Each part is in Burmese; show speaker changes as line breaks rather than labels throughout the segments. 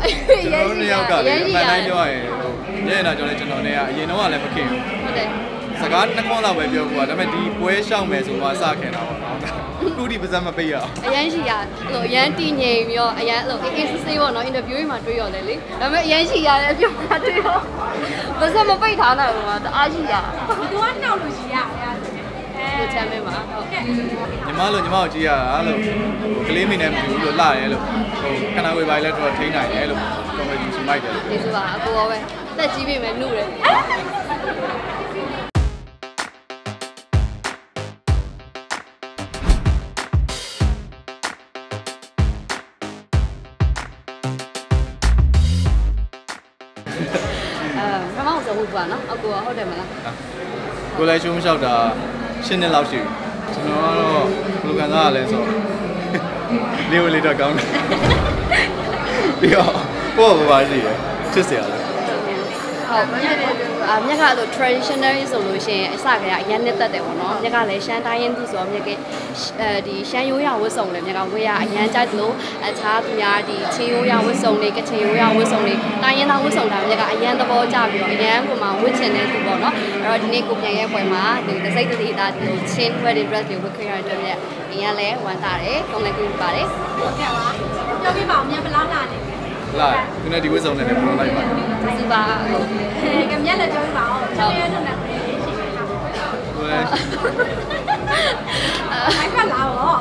ကျွန်တော်နှစ်ယောက်ကလည်းအမှန်တိုင်းပြောရရင်ညနေတော့ကျွန်တော်နဲ့ကအရင်တော့ကလည်းမခင်ဘူးဟုတ်တယ်စကားနှစ်ခွန်းလောက်ပဲပြော过ဒါပေမဲ့ဒီပွဲရှောက်မယ်ဆိုမှစခင်တာပေါ့နော်ခုဒီပါစမပိတ်ရအောင်
အရန်ရှိရဟိုအရန်တည်ငြိမ်ပြီးတော့အရန်အဲ့လိုအေးဆေးပေါ့နော်အင်တာဗျူးတွေမှာတွေ့ရတယ်လေဒါပေမဲ့အရန်ရှိရတယ်ပြောတာတွေ့တော့ပါစမပိတ်ထားနိုင်ဘူးမှာတအားရှိရ
သူကနှောက်လို့ရှိရတယ်
ကိုချမ်းမင်းပါဟုတ်
ညီမကိုကြည့်ရတာလို့ကလေးမိနဲ့မတူဘူးလို့လှရဲလို့ဟိုခဏဝေးပိုင်းလည်းတော့ထိန်းနိုင်တယ်လို့ကွန်မဒီစီမိုက်တယ်လို့
ဒီဆိုပါအကိုရောပဲတက်ကြီးပြီမယ်နှုတ်တယ်မမောင်ဆိုဟုတ်ပါနော်အကိုဟုတ်တယ်မလား
ကိုလည်းရှုံးလျှောက်တာ10နှစ်လောက်ရှိပြီကျွန်တော်ကတော့ဘယ်လိုခံစားရလဲဆိုလေးတော့ကောင်းတယ်ပြီးတော့ပေါ့ပါရှိရချစ်စရာလဲ
ဟုတ်မြက်ကအဲ့လို traditional ဆိုလို့ရှိရင်အစကတည်းကအရင်နှစ်သက်တယ်ပေါ့နော်မြက်ကလည်းရှမ်းတိုင်းရင်းသူဆိုတော့မြက်ကဒီရှမ်းရိုးရဝတ်စုံလည်းမြက်ကဝေးရအရင်ကြိုက်လို့အခြားသူများဒီချင်းရိုးရဝတ်စုံတွေကချင်ရိုးရဝတ်စုံတွေတိုင်းရင်းသားဝတ်စုံတာမြက်ကအရင်သဘောကျပြီးတော့အရင်ကမှဝတ်ချင်တဲ့သူပေါ့နော်အဲ့တော့ဒီနေ့ကိုပြန်ရဲ့ပွဲမှာဒီတစိတ်တတိသားဒီချင်း wedding dress တွေဝတ်ခဲ့ရတဲ့မြက်အရင်လည်းဝမ်းသာတယ်ကောင်းလည်းကြည့်ပါတယ်
ဟုတ်ကဲ့ပါပြောပြပါဦးမြန်ဘလားလာနေ
လာသူနဲ့ဒီဝတ်စုံနဲ့လည်းပြောလိုက်ပါ
ဒီပါ
ကမြက်လည်းပြောပြပါဦးကျွန်တော်ရတဲ့နဲ့ရှိနေတာဟုတ်ကဲ့အဲ့ကလာတော့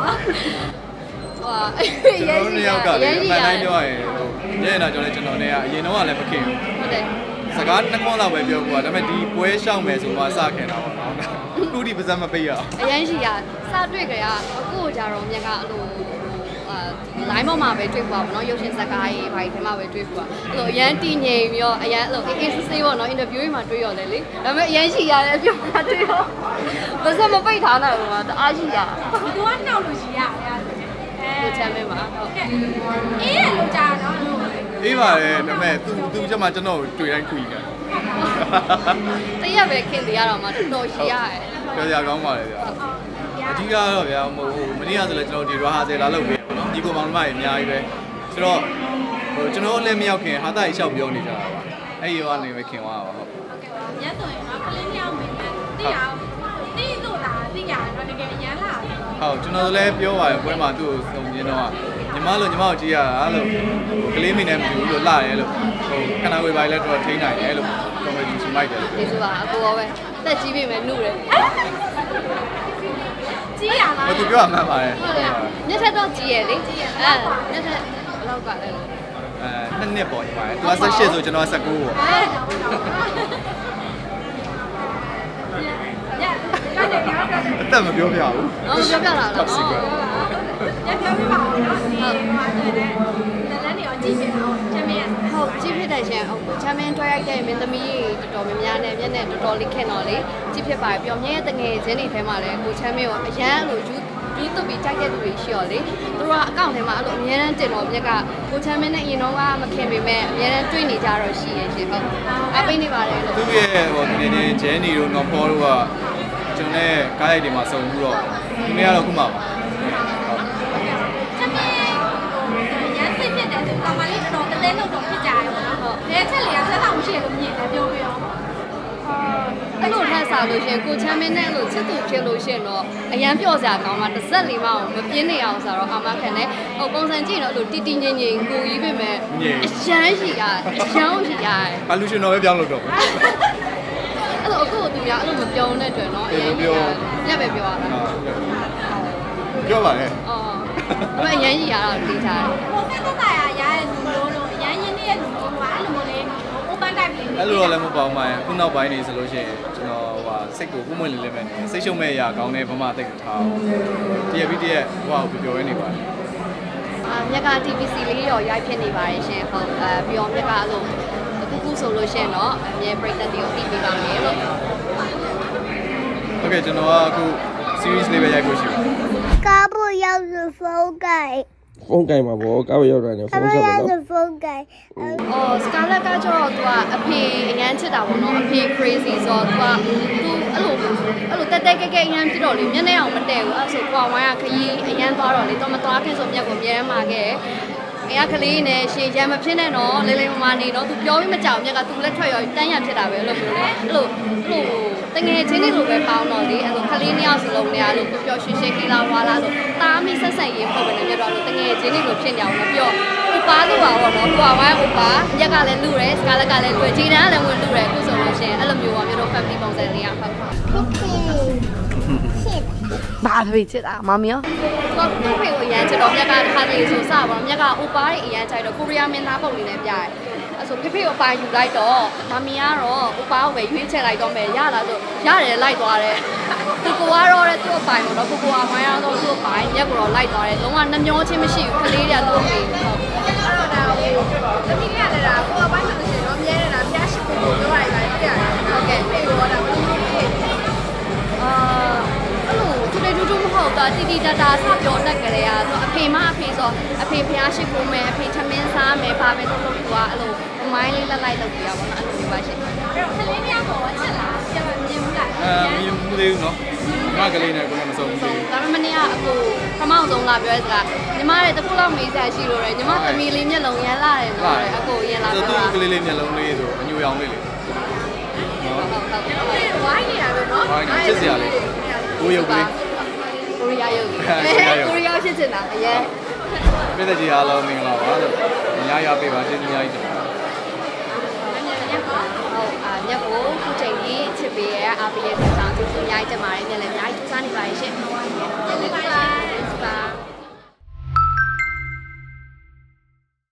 ကျွန်တော်နှစ်ယောက်ကလည်းအမှန်တိုင်းပြောရရင်ညနေတော့ကျွန်တော်နဲ့ကအရင်တော့ကလည်းမခင်ဘူး
ဟုတ်တယ်
စကားနှစ်ခွန်းလောက်ပဲပြော过ဒါပေမဲ့ဒီပွဲရှောက်မယ်ဆိုမှစခင်တာပေါ့နော်ခုဒီပါစမပိတ်ရအောင်
အရန်ရှိရစတွေ့ကြရအခုကြတော့မြက်ကအဲ့လိုline ပေါ်မှာပဲတွေ့ပါဘောနော်ရုပ်ရှင်ဇာတ်ကားကြီးဘာကြီးထဲမှာပဲတွေ့ပါအဲ့လိုအရန်တည်ငြိမ်ပြီးတော့အရန်အဲ့လိုအေးဆေးပေါ့နော်အင်တာဗျူးတွေမှာတွေ့ရတယ်လေဒါပေမဲ့အရန်ရှိရတယ်ပြောတာတွေ့တော့ပါစမပိတ်ထားနိုင်ဘူးမှာတအားရှိရ
သူကနှောက်လို့ရှိရတယ်
ကိုချမ်းမင်းပါဟုတ်ကဲ့
အေးလို့ကြာတော့
အေးပါတယ်ဒါပေမဲ့သူကျမကျွန်တော်တွေ့တိုင်းခွေกัน
တရက်ပဲခင်နေရတော့မှတော်ရှိရတယ်
ပြောရကောင်းပါလေဗျာအဓိကတော့ဗျာမနေ့ကဆိုလည်းကျွန်တော်ဒီ rehearsal လာလုပ်ပေးပေါ့နော်ညီကိုမောင်နှမတွေအများကြီးပဲဆိုတော့ဟိုကျွန်တော်လည်းမရောက်ခင်ဟာတာကြီးလျှောက်ပြောနေကြတာပါအဲ့ဒီရောကနေပဲခင်သွားတာပါဟုတ်
ညဆိုရင်တော့ကလေးမြောက်မယ်တိရအောင်တိတို့တာတိရတော့တကယ်ရမ်းလာ
ဟုတ်ကျွန်တော်လည်းပြောပါတယ်ပွဲမှာသူ့ကိုစုံကျင်းတော့ညီမကိုကြည့်ရတာလို့ကလေးမိနဲ့မတူဘူးလို့လှရဲလို့ဟိုခဏဝေးပိုင်းလည်းတော့ထိန်းနိုင်တယ်လို့ကွန်မဒီစီမိုက်တယ်လို့
ဒီဆိုပါအကိုရောပဲတက်ကြီးပြီမယ်နှုတ်တယ်
ကြီးရလား
သူပြောမှန်ပါတယ်
ညက်ထက်တော့ကြီးရလေညက်ထက်ဘယ်လောက်ကလဲ
နှစ်ပေါ့ညီမသူက18ဆိုကျွန်တော်19ပေါ့အသက်မပြောပြဘူး
ပြောပြတာလား
ညပြောပြပါဦးနော်ဒီမှာတွေ့တဲ့လည်းနေရောကြည့်ပြအောင်ချမ်းမင်း
ဟုတ်ကြည့်ဖြစ်တယ်ရှင်ဟုတ်ချမ်းမင်းတွဲရိုက်တဲ့မင်းသမီးတော်တော်များများနဲ့မျက်နဲ့တော်တော်လေးခင်တော့လေကြည့်ဖြစ်ပါတယ်ပြောမြဲတငယ်ချင်းတွေထဲမှာလည်းကိုချမ်းမင်းကိုအရန်အဲ့လိုယူတူပြီးကြိုက်တဲ့သူတွေရှိရောလေသူတို့ကအကောင့်ထဲမှာအဲ့လိုအများအားတင်တော့မြက်ကကိုချမ်းမင်းနဲ့အရင်တော့ကမခင်ပေမဲ့အများအားတွေ့နေကြတော့ရှိရဲ့ရှင်ဟုတ်အပိနေပါတယ်လို့
သူရဲ့ဟိုဒီနေ့ဂျဲနီတို့နော်ဖောတို့ကကျွန်တော်နဲ့ကားရိုက်တွေမှာစုံပြီးတော့ဒီနေ့ကတော့ခုမှပါ
ချမ်းမင်းရမ်းစိတ်ဖြစ်တယ်ဆိုတော့မလေးတော်ကလေးတော့ဖြစ်ကြရပါတော့ဟုတ်လက်ချက်လေးကဆက်ဆောင်ရှိလို့မြင်တယ်ပြောပြရော
အဲ့လိုထပ်စားလို့ရှင်ကိုချမ်းမင်းနဲ့အဲ့လိုချစ်သူဖြစ်လို့ရှင်တော့အရန်ပြော့စရာကောင်းမှတစ်ဆက်လေးမအောင်မပြင်းနေအောင်ဆိုတော့အာမခံနဲ့ဟိုပုံစံကြည့်တော့အဲ့လိုတီတီငင်ငင်ကိုကြီးပဲမဲ့အရန်ရှိရအရန်ရှိရ
ဘာလူရှင်တော့ပဲပြောင်းလို့တော့
အဲ့လိုအခုသူများအဲ့လိုမပြောတဲ့အတွက်နော်အရင်ညက်ပဲပြောရတာ
ပြောပါလေ
အရန်ကြီးရတာသိထားတယ်
ဟိုသက်သက်ရရတဲ့လူမျိုးတို့အရန်ရင်းနေတဲ့လူမျိုးကအဲ့လိုမျိုးလေးဥပန်းတိုက်ပြီး
အဲ့လိုတော့လည်းမပေါင်းပါဘူးခုနောက်ပိုင်းနေဆိုလို့ရှိရင်ကျွန်တော်ဟိုစိတ်ကိုပုံမှန်လေးလေးပဲနေစိတ်ရှုံမဲ့အရာကောင်းတဲ့ဗမာတိတ်ကိုထားတရက်ပြီးတရက်ဟိုကိုပြောရနေပါတယ်
မြက်က TVC လေးရောရိုက်ဖြစ်နေပါတယ်ရှင်ဟုတ်ပြီးတော့မြက်ကအဲ့လိုခုဆိုလို့ရှင်တော့အမြဲပရိသတ်တွေကိုသိပေးပါမယ်လို့
ဟုတ်ကဲ့ကျွန်တော်ကအခု series လေးပဲရိုက်ဖို့ရှိပါတယ်
ကားဖို့ရောက်ဆိုဖုန်းကိုင်
ဖုန်းကိုင်မှာပေါ့ကားဖို့ရောက်တယ်ဖုန်းဆက်ပါ
နော်ဖုန်းကိုင်
စကားလက်ကကျတော့သူကအဖေအရန်ချစ်တာပေါ့နော်အဖေ crazy ဆိုတော့သူအဲ့လိုတက်တက်ကြဲကြဲအရန်ဖြစ်တော့လေမျက်နှာအောင်မတည့်ဘူးအဲ့ဆိုကွာဝိုင်းကခရီးအရန်သွားတော့လေတော့မသွားခင်ဆိုမြက်ကိုအများမ်းမာခဲ့အိမ်ကကလေးနဲ့ရှင်ရံမဖြစ်နဲ့နော်လေးလေးမမနေနော်သူပြောပြီးမကြောက်မြက်ကသူလက်ထွက်ရောတန်းရဖြစ်တာပဲအဲ့လိုမျိုးလေအဲ့လိုတငယ်ချင်းတွေလိုပဲပေါင်းတော့လေအဲ့လိုကလေးနှစ်ယောက်စလုံးနေရလို့ပျော်ရွှင်ရွှင်ကြီးလာဝါလာလို့တားမိဆက်ဆက်ရေးပုံပဲနဲ့မြတ်တော့လို့တငယ်ချင်းတွေလိုဖြစ်နေအောင်လို့ပြောဥပါလို့ပါတော့နော်ဥပါဝိုင်းဥပါမြက်ကလည်းလူတယ်စကားလက်ကလည်းလူတယ်ဂျီတန်းကလည်းဝင်လူတယ်အခုဆိုလို့ရှင်အဲ့လိုမျိုးပါမြတ်တော့ family ပုံစံလေးရဟုတ်ဘာဖြစ်ချစ်တာမမီရောကိုဖေကိုအရန်ချစ်တော့မြက်ကတစ်ခါတည်းဆိုစပါတော့မြက်ကအိုပါရဲ့အရန်ချိုက်တော့ကိုရီးယားမင်းသားပုံလေးနဲ့ပြရဲအဲ့ဆိုဖေကိုအပိုင်ယူလိုက်တော့မမီကတော့အိုပါကိုပဲရွေးချယ်လိုက်တော့မယ်ရလားဆိုရတယ်လိုက်သွားတယ်ကိုကတော့တဲ့သူ့အပိုင်ပေါ့နော်ကိုကဝိုင်းအောင်တော့သူ့အပိုင်မြက်ကတော့လိုက်သွားတယ်လုံးဝနှမျောချင်းမရှိဘူးကလေးတွေကသူ့အမေဟုတ်အဲ့တော့ဒါကိုသမီးတွေကလည်းဒါကိုအပိုင်ဆိုလို့ရှိရင်တော့မြဲနေတာပြရှိဖို့ပြောလိုက်တာပြရတယ်ဟုတ်ကဲ့ဖေကတော့ဒါဘယ်လိုလဲအဲ့လိုသူတွေတူတူမဟုတ်တာတီတီတာတာစပြောတတ်ကြတယ်ဆိုအဖေမအဖေဆိုအဖေဖျားရှိခိုးမယ်အဖေထမင်းစားမယ်ဘာပဲလုပ်လို့သူကအဲ့လိုမိုင်းလေးလက်လိုက်လုပ်ပြရပါတော့အဲ့လိုမျိုးပါရှင်အဲ့တော့ကလေးများတော့ချက်လားပြမမြင်ဘူးလား
မြင်မှုသေးဘူးနော်ညီမကလေးနဲ့ကိုယ်မစုံဘူး
ဒါပေမဲ့မနေ့ကအကိုပမောက်ဆုံးလာပြောရစကားညီမရဲ့တစ်ခုလောက်မေးစားရှိလို့ရညီမသမီးလေးမျက်လုံးရမ်းလာတယ်နော်အကိုရင်လာပြောတာ
သူကလေးလေးမျက်လုံးလေးဆိုအညူရောင်လေးလေ
ဟုတ်ဝိုင်းနေတာပဲနော်
ဝိုင်းနေချစ်စရာလေးကိုရုပ်လေး
ကိုရီးယားရုပ်ကိုရီးယားဖြစ်နေတာအရင်
ပြည်သက်ကြီးအားလုံးမင်္ဂလာပါလို့ညရပေးပါကျေးဇူးများကြီးတင်ပါတယ်
ညကိုခုချိန်ကြီးချစ်ပေးရအားပေးရတဲ့ဆောင်ကျေးဇူးများကြီးတင်ပါတယ်ညလည်းအများကြီးစူးစမ်းနေပါရဲ့ရှင်ကျေးဇူးပါ